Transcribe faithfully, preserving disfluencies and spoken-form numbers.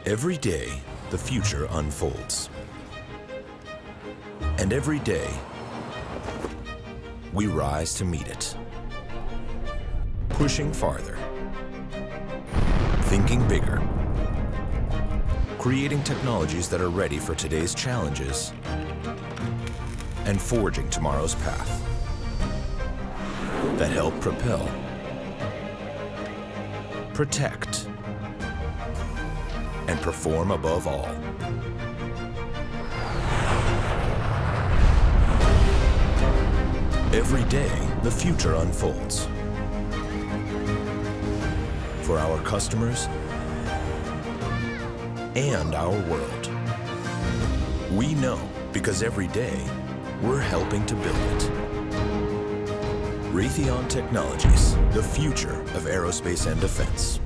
Every day, the future unfolds. And every day, we rise to meet it. Pushing farther. Thinking bigger. Creating technologies that are ready for today's challenges. And forging tomorrow's path. That help propel, protect, and perform above all. Every day, the future unfolds. For our customers and our world. We know because every day, we're helping to build it. Raytheon Technologies, the future of aerospace and defense.